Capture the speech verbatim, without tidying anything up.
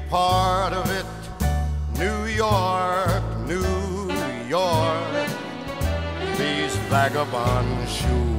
part of it. New York, New York, these vagabond shoes.